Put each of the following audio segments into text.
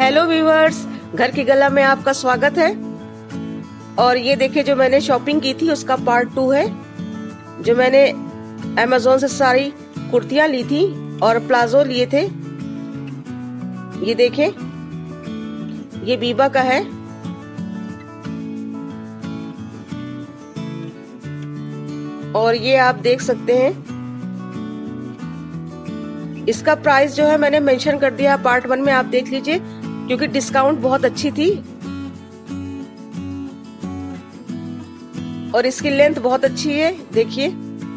Hello viewers, घर की गला में आपका स्वागत है। और ये देखिए, जो मैंने शॉपिंग की थी उसका पार्ट 2 है। जो मैंने अमेज़न से सारी कुर्तियां ली थी और प्लाजो लिए थे। ये देखें, ये बीबा का है। और ये आप देख सकते हैं, इसका प्राइस जो है मैंने मेंशन कर दिया पार्ट 1 में, आप देख लीजिए, क्योंकि डिस्काउंट बहुत अच्छी थी। और इसकी लेंथ बहुत अच्छी है, देखिए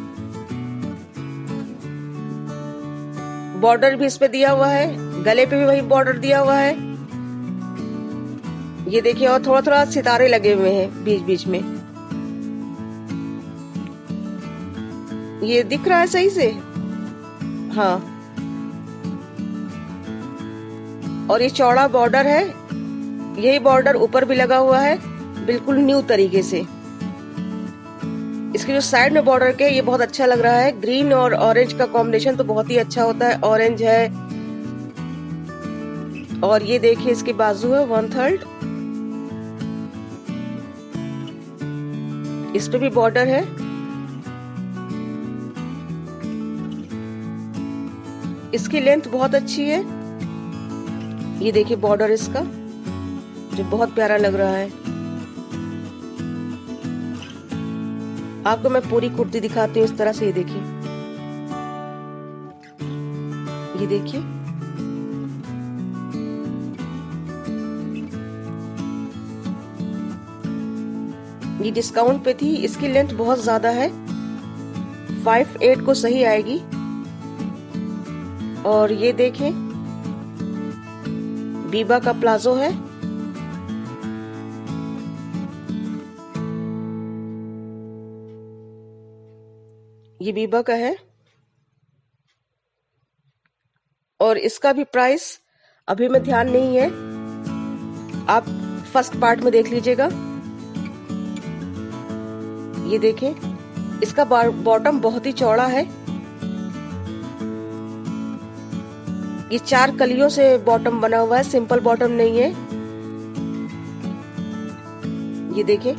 बॉर्डर भी इस पे दिया हुआ है, गले पे भी वही बॉर्डर दिया हुआ है। ये देखिए, और थोड़ा थोड़ा सितारे लगे हुए हैं बीच बीच में। ये दिख रहा है सही से? हाँ। और ये चौड़ा बॉर्डर है, यही बॉर्डर ऊपर भी लगा हुआ है बिल्कुल न्यू तरीके से। इसके जो साइड में बॉर्डर के, ये बहुत अच्छा लग रहा है। ग्रीन और ऑरेंज का कॉम्बिनेशन तो बहुत ही अच्छा होता है। ऑरेंज है, और ये देखिए इसकी बाजू है 1/3, इस पे भी बॉर्डर है। इसकी लेंथ बहुत अच्छी है। ये देखिए बॉर्डर इसका, जो बहुत प्यारा लग रहा है। आपको मैं पूरी कुर्ती दिखाती हूँ इस तरह से। ये देखिए, ये देखिए, ये डिस्काउंट पे थी। इसकी लेंथ बहुत ज्यादा है, 5/8 को सही आएगी। और ये देखें, बीबा का प्लाजो है। ये बीबा का है, और इसका भी प्राइस अभी में ध्यान नहीं है, आप फर्स्ट पार्ट में देख लीजिएगा। ये देखें, इसका बॉटम बहुत ही चौड़ा है। ये 4 कलियों से बॉटम बना हुआ है, सिंपल बॉटम नहीं है। ये देखें,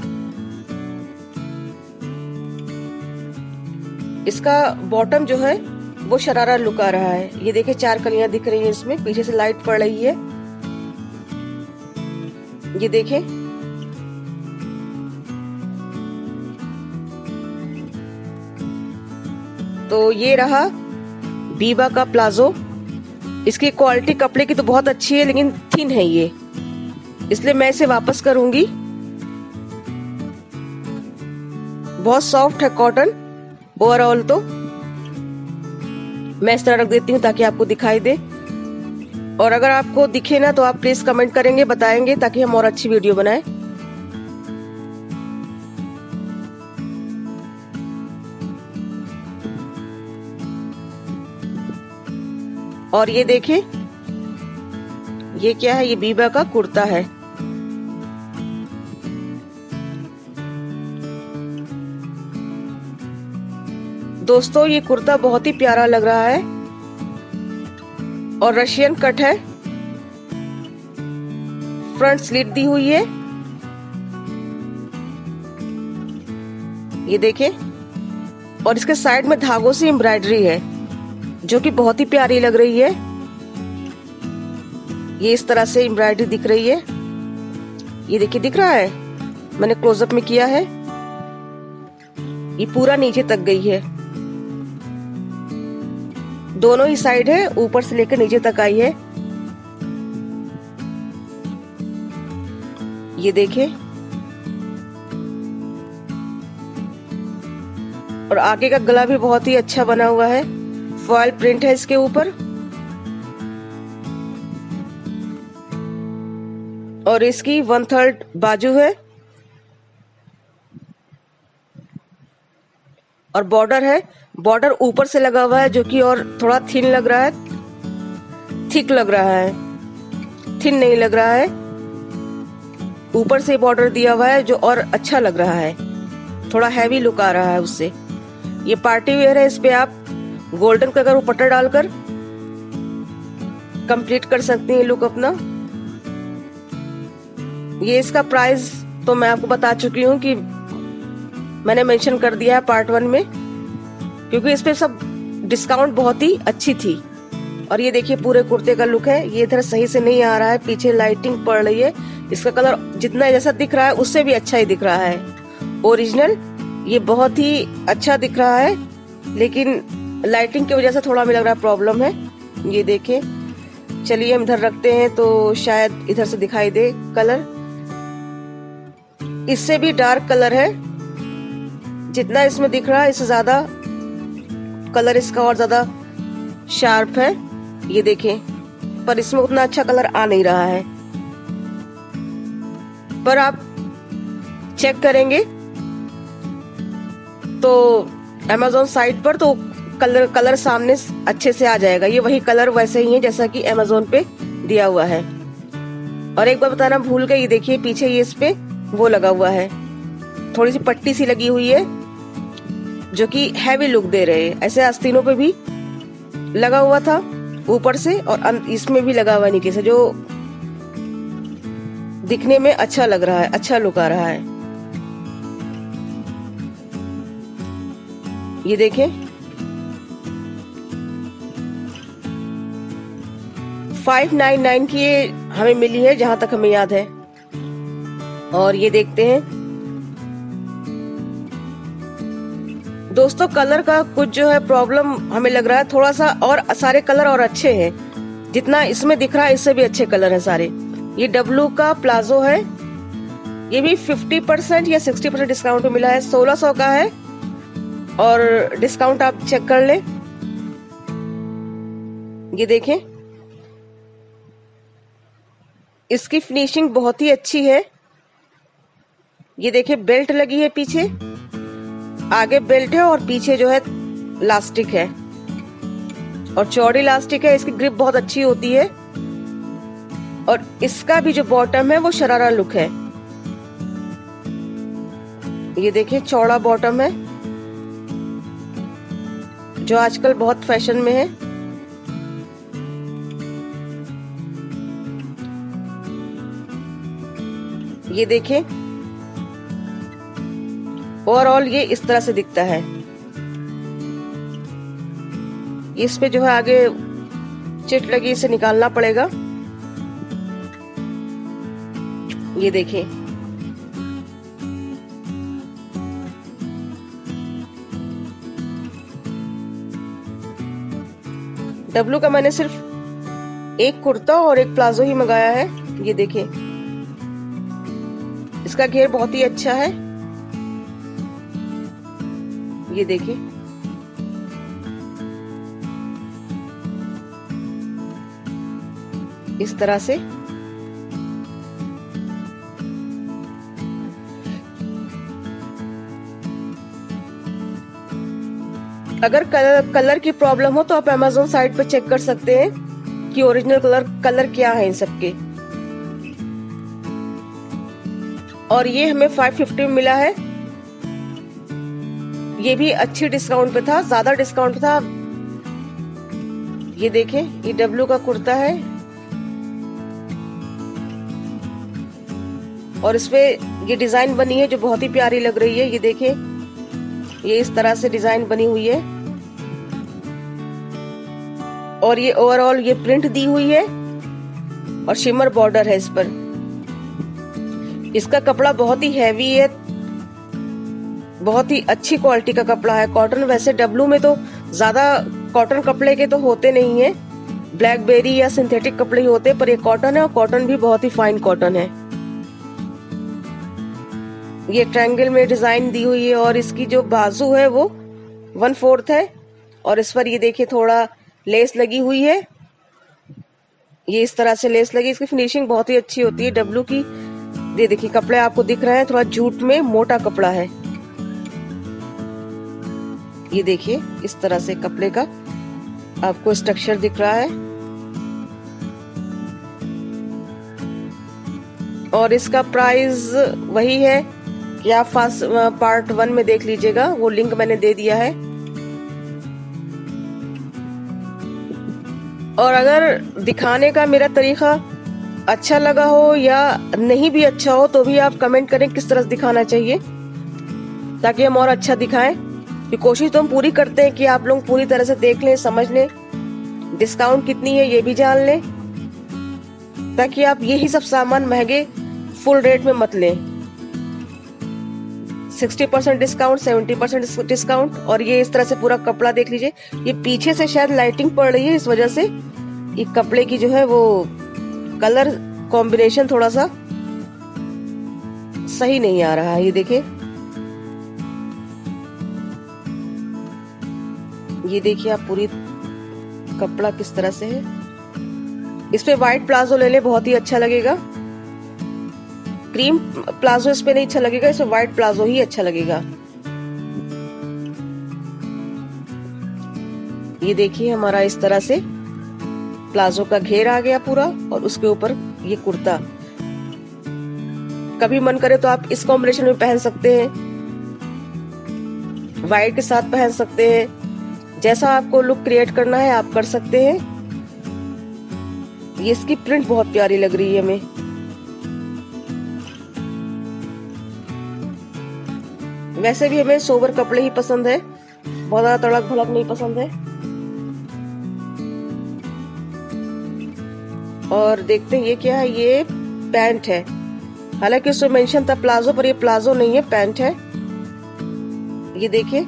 इसका बॉटम जो है वो शरारा लुक आ रहा है। ये देखिए 4 कलियां दिख रही हैं इसमें, पीछे से लाइट पड़ रही है। ये देखें, तो ये रहा बीबा का प्लाजो। इसकी क्वालिटी कपड़े की तो बहुत अच्छी है, लेकिन थिन है ये, इसलिए मैं इसे वापस करूंगी। बहुत सॉफ्ट है कॉटन ओवरऑल। तो मैं इस तरह रख देती हूँ ताकि आपको दिखाई दे। और अगर आपको दिखे ना तो आप प्लीज कमेंट करेंगे, बताएंगे, ताकि हम और अच्छी वीडियो बनाएं। और ये देखें, ये क्या है? ये बीबा का कुर्ता है। दोस्तों, ये कुर्ता बहुत ही प्यारा लग रहा है, और रशियन कट है। फ्रंट स्लिट दी हुई है, ये देखें। और इसके साइड में धागों से एम्ब्रॉयडरी है, जो कि बहुत ही प्यारी लग रही है। ये इस तरह से एम्ब्रॉयडरी दिख रही है। ये देखिए, दिख रहा है, मैंने क्लोजअप में किया है। ये पूरा नीचे तक गई है, दोनों ही साइड है, ऊपर से लेकर नीचे तक आई है। ये देखें, और आगे का गला भी बहुत ही अच्छा बना हुआ है, फॉयल प्रिंट है इसके ऊपर। और इसकी 1/3 बाजू है, और बॉर्डर है। बॉर्डर ऊपर से लगा हुआ है, जो कि और थोड़ा थिन लग रहा है, थिक लग रहा है, थिन नहीं लग रहा है। ऊपर से बॉर्डर दिया हुआ है, जो और अच्छा लग रहा है, थोड़ा हैवी लुक आ रहा है उससे। ये पार्टी वेयर है, इस पे आप गोल्डन कलर दुपट्टा डालकर कंप्लीट कर सकती हैं लुक अपना। ये इसका प्राइस तो मैं आपको बता चुकी हूँ कि मैंने मेंशन कर दिया है पार्ट 1 में, क्योंकि इस पे सब डिस्काउंट बहुत ही अच्छी थी। और ये देखिए पूरे कुर्ते का लुक है। ये इधर सही से नहीं आ रहा है, पीछे लाइटिंग पड़ रही है। इसका कलर जितना जैसा दिख रहा है उससे भी अच्छा ही दिख रहा है ओरिजिनल। ये बहुत ही अच्छा दिख रहा है, लेकिन लाइटिंग की वजह से थोड़ा मुझे लग रहा है प्रॉब्लम है। ये देखें, चलिए हम इधर रखते हैं तो शायद इधर से दिखाई दे कलर। इससे भी डार्क कलर है, जितना इसमें दिख रहा है इससे ज्यादा कलर इसका और ज्यादा शार्प है। ये देखें, पर इसमें उतना अच्छा कलर आ नहीं रहा है। पर आप चेक करेंगे तो Amazon साइट पर तो कलर सामने अच्छे से आ जाएगा। ये वही कलर वैसे ही है जैसा कि Amazon पे दिया हुआ है। और एक बार बताना भूल गई, ये देखिए पीछे ये इस पे वो लगा हुआ है, थोड़ी सी पट्टी सी लगी हुई है जो कि हैवी लुक दे रहे हैं। ऐसे आस्तीनों पे भी लगा हुआ था ऊपर से, और इसमें भी लगा हुआ है नीचे से, जो दिखने में अच्छा लग रहा है, अच्छा लुक आ रहा है। ये देखें, 599 की ये हमें मिली है जहां तक हमें याद है। और ये देखते हैं दोस्तों, कलर का कुछ जो है प्रॉब्लम हमें लग रहा है थोड़ा सा, और सारे कलर और अच्छे हैं, जितना इसमें दिख रहा है इससे भी अच्छे कलर हैं सारे। ये W का प्लाजो है, ये भी 50% या 60% डिस्काउंट पे मिला है। 1600 का है और डिस्काउंट आप चेक कर ले। ये देखें, इसकी फिनिशिंग बहुत ही अच्छी है। ये देखें, बेल्ट लगी है पीछे, आगे बेल्ट है और पीछे जो है लास्टिक है, और चौड़ी लास्टिक है। इसकी ग्रिप बहुत अच्छी होती है। और इसका भी जो बॉटम है वो शरारा लुक है। ये देखिए, चौड़ा बॉटम है जो आजकल बहुत फैशन में है। ये देखिए, ओवरऑल ये इस तरह से दिखता है। इस पे जो है आगे चिट लगी, इसे निकालना पड़ेगा। ये देखिए, W का मैंने सिर्फ एक कुर्ता और एक प्लाजो ही मंगाया है। ये देखिए, इसका घेर बहुत ही अच्छा है। ये देखिए, इस तरह से। अगर कलर की प्रॉब्लम हो तो आप Amazon साइट पर चेक कर सकते हैं कि ओरिजिनल कलर क्या है इन सबके। और ये हमें 550 में मिला है। ये भी अच्छी डिस्काउंट पे था, ज्यादा डिस्काउंट पे था। ये देखें, ये W का कुर्ता है और इसपे ये डिजाइन बनी है जो बहुत ही प्यारी लग रही है। ये देखें, ये इस तरह से डिजाइन बनी हुई है और ये ओवरऑल ये प्रिंट दी हुई है और शिमर बॉर्डर है इस पर। इसका कपड़ा बहुत ही हैवी है, बहुत ही अच्छी क्वालिटी का कपड़ा है। कॉटन, वैसे W में तो ज्यादा कॉटन कपड़े के तो होते नहीं है, ब्लैकबेरी या सिंथेटिक कपड़े ही होते हैं, पर ये कॉटन है और कॉटन भी बहुत ही फाइन कॉटन है। ये ट्रायंगल में डिजाइन दी हुई है और इसकी जो बाजू है वो 1/4 है और इस पर ये देखिए थोड़ा लेस लगी हुई है। ये इस तरह से लेस लगी। इसकी फिनिशिंग बहुत ही अच्छी होती है W की। ये देखिए, कपड़े आपको दिख रहे हैं, थोड़ा जूट में मोटा कपड़ा है। ये देखिए, इस तरह से कपड़े का आपको स्ट्रक्चर दिख रहा है। और इसका प्राइस वही है कि आप पार्ट 1 में देख लीजिएगा, वो लिंक मैंने दे दिया है। और अगर दिखाने का मेरा तरीका अच्छा लगा हो या नहीं भी अच्छा हो तो भी आप कमेंट करें किस तरह से दिखाना चाहिए, ताकि हम और अच्छा दिखाएं। कि कोशिश तो हम पूरी करते हैं कि आप लोग पूरी तरह से देख लें, समझ लें, डिस्काउंट कितनी है ये भी जान लें, ताकि आप यही सब सामान महंगे फुल रेट में मत लें। 60% डिस्काउंट, 70% डिस्काउंट। और ये इस तरह से पूरा कपड़ा देख लीजिए। ये पीछे से शायद लाइटिंग पड़ रही है, इस वजह से ये कपड़े की जो है वो कलर कॉम्बिनेशन थोड़ा सा सही नहीं आ रहा है। ये देखिए, ये देखिए आप पूरी कपड़ा किस तरह से है। इस पे व्हाइट प्लाजो ले ले, बहुत ही अच्छा लगेगा। क्रीम प्लाजो इस पे नहीं अच्छा लगेगा, इस पे व्हाइट प्लाजो ही अच्छा लगेगा। ये देखिए हमारा इस तरह से प्लाजो का घेर आ गया पूरा, और उसके ऊपर ये कुर्ता। कभी मन करे तो आप इस कॉम्बिनेशन में पहन सकते हैं, व्हाइट के साथ पहन सकते हैं, जैसा आपको लुक क्रिएट करना है आप कर सकते हैं। ये इसकी प्रिंट बहुत प्यारी लग रही है हमें। वैसे भी हमें सोबर कपड़े ही पसंद है, बहुत ज्यादा तड़क भड़क नहीं पसंद है। और देखते हैं ये क्या है। ये पैंट है, हालांकि उसमें मेंशन था प्लाजो, पर ये प्लाजो नहीं है, पैंट है। ये देखिए,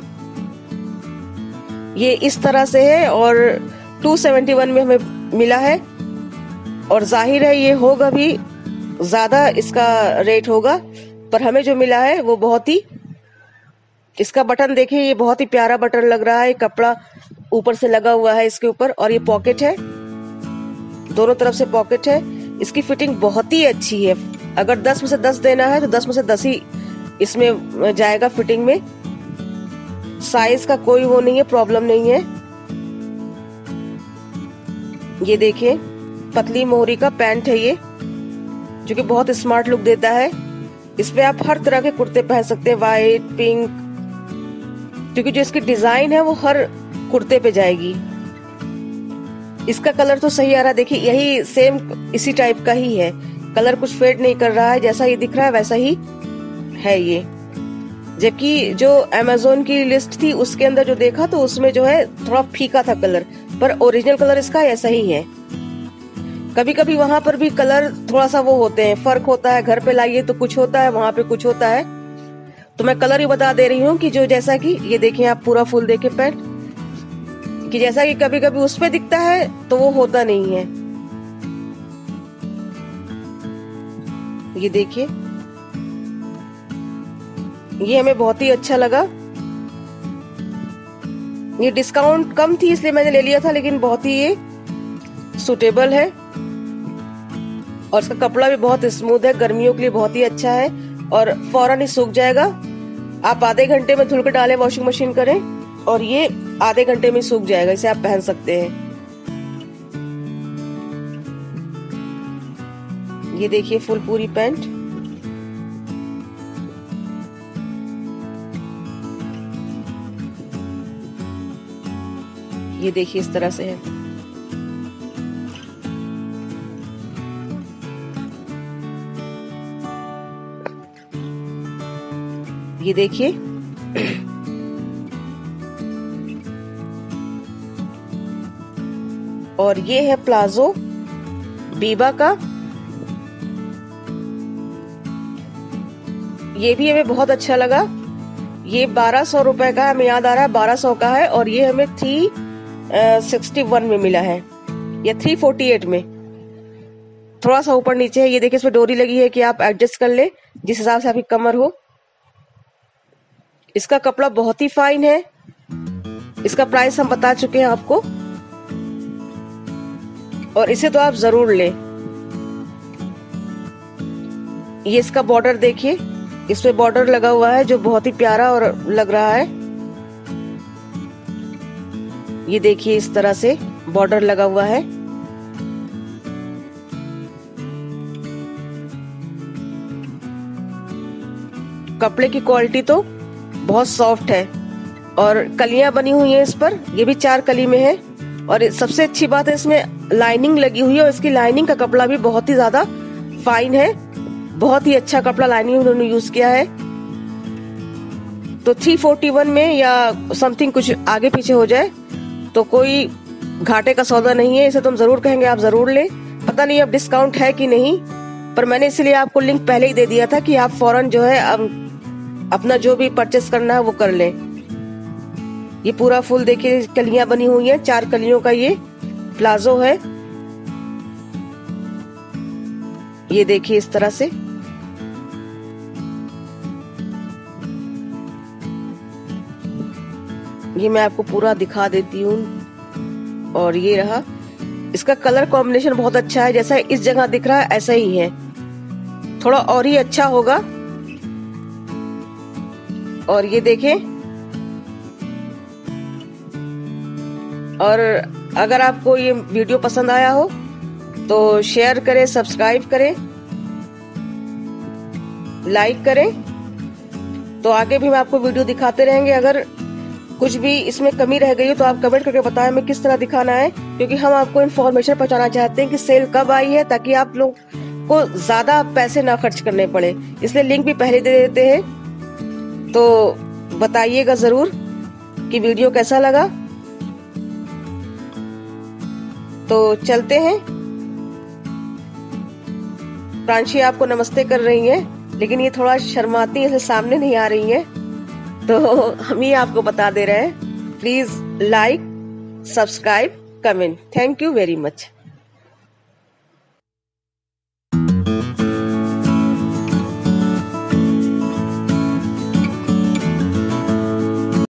ये इस तरह से है और 271 में हमें मिला है। और जाहिर है ये होगा भी ज्यादा, इसका रेट होगा, पर हमें जो मिला है वो बहुत ही, इसका बटन देखिए, ये बहुत ही प्यारा बटन लग रहा है। कपड़ा ऊपर से लगा हुआ है इसके ऊपर, और ये पॉकेट है, दोनों तरफ से पॉकेट है। इसकी फिटिंग बहुत ही अच्छी है। अगर 10 में से 10 देना है तो 10 में से 10 ही इसमें जाएगा फिटिंग में। साइज का कोई वो नहीं है, प्रॉब्लम नहीं है। ये देखिए पतली मोहरी का पैंट है ये, जो कि बहुत स्मार्ट लुक देता है। इस पे आप हर तरह के कुर्ते पहन सकते हैं, व्हाइट, पिंक, क्योंकि जो इसकी डिजाइन है वो हर कुर्ते पे जाएगी। इसका कलर तो सही आ रहा है, देखिए यही सेम इसी टाइप का ही है, कलर कुछ फेड नहीं कर रहा है, जैसा ये दिख रहा है वैसा ही है ये। जबकि जो अमेज़न की लिस्ट थी उसके अंदर जो देखा तो उसमें जो है थोड़ा फीका था कलर, पर ओरिजिनल कलर इसका ऐसा ही है। कभी कभी वहां पर भी कलर थोड़ा सा वो होते हैं, फर्क होता है। घर पे लाइए तो कुछ होता है, वहां पे कुछ होता है। तो मैं कलर ही बता दे रही हूँ कि जो जैसा कि ये देखें आप पूरा फुल देखे पैंट, कि जैसा कि कभी कभी उस पे दिखता है तो वो होता नहीं है। ये देखिए, ये हमें बहुत ही अच्छा लगा। ये डिस्काउंट कम थी इसलिए मैंने ले लिया था, लेकिन बहुत ही ये सुटेबल है और इसका कपड़ा भी बहुत स्मूथ है, गर्मियों के लिए बहुत ही अच्छा है और फौरन ही सूख जाएगा। आप आधे घंटे में धुल के डालें, वॉशिंग मशीन करें और ये आधे घंटे में सूख जाएगा। इसे आप पहन सकते हैं। ये देखिए फुल पूरी पैंट। ये देखिए इस तरह से है। ये देखिए और ये है प्लाजो बीबा का। ये भी हमें बहुत अच्छा लगा। ये 1200 रुपए का हमें याद आ रहा है, 1200 का है और ये हमें 361 में मिला है या 348 में, थोड़ा सा ऊपर नीचे है। ये देखिए इसमें डोरी लगी है कि आप एडजस्ट कर ले जिस हिसाब से आपकी कमर हो। इसका कपड़ा बहुत ही फाइन है। इसका प्राइस हम बता चुके हैं आपको और इसे तो आप जरूर लें। ये इसका बॉर्डर देखिए, इस पे बॉर्डर लगा हुआ है जो बहुत ही प्यारा और लग रहा है। ये देखिए इस तरह से बॉर्डर लगा हुआ है। कपड़े की क्वालिटी तो बहुत सॉफ्ट है और कलियां बनी हुई हैं इस पर। ये भी 4 कली में है और सबसे अच्छी बात है इसमें लाइनिंग लगी हुई है और इसकी लाइनिंग का कपड़ा भी बहुत ही ज्यादा फाइन है, बहुत ही अच्छा कपड़ा लाइनिंग उन्होंने यूज किया है। तो 341 में या समथिंग कुछ आगे पीछे हो जाए तो कोई घाटे का सौदा नहीं है, इसे तुम जरूर कहेंगे आप जरूर लें। पता नहीं अब डिस्काउंट है कि नहीं, पर मैंने इसलिए आपको लिंक पहले ही दे दिया था कि आप फौरन जो है अपना जो भी परचेस करना है वो कर लें। ये पूरा फुल देखिए कलियां बनी हुई हैं, 4 कलियों का ये प्लाजो है। ये देखिए इस तरह से। ये मैं आपको पूरा दिखा देती हूँ। और ये रहा, इसका कलर कॉम्बिनेशन बहुत अच्छा है, जैसा इस जगह दिख रहा है ऐसा ही है, थोड़ा और ही अच्छा होगा। और ये देखें, और अगर आपको ये वीडियो पसंद आया हो तो शेयर करें, सब्सक्राइब करें, लाइक करें, तो आगे भी हम आपको वीडियो दिखाते रहेंगे। अगर कुछ भी इसमें कमी रह गई हो तो आप कमेंट करके बताएं हमें किस तरह दिखाना है, क्योंकि हम आपको इन्फॉर्मेशन पहुंचाना चाहते हैं कि सेल कब आई है, ताकि आप लोग को ज्यादा पैसे ना खर्च करने पड़े। इसलिए लिंक भी पहले दे देते हैं। तो बताइएगा जरूर कि वीडियो कैसा लगा। तो चलते हैं। प्रांशी आपको नमस्ते कर रही हैं, लेकिन ये थोड़ा शर्माती है, इसलिए सामने नहीं आ रही है, तो हम ही आपको बता दे रहे हैं। Please like, subscribe, comment. Thank you very much.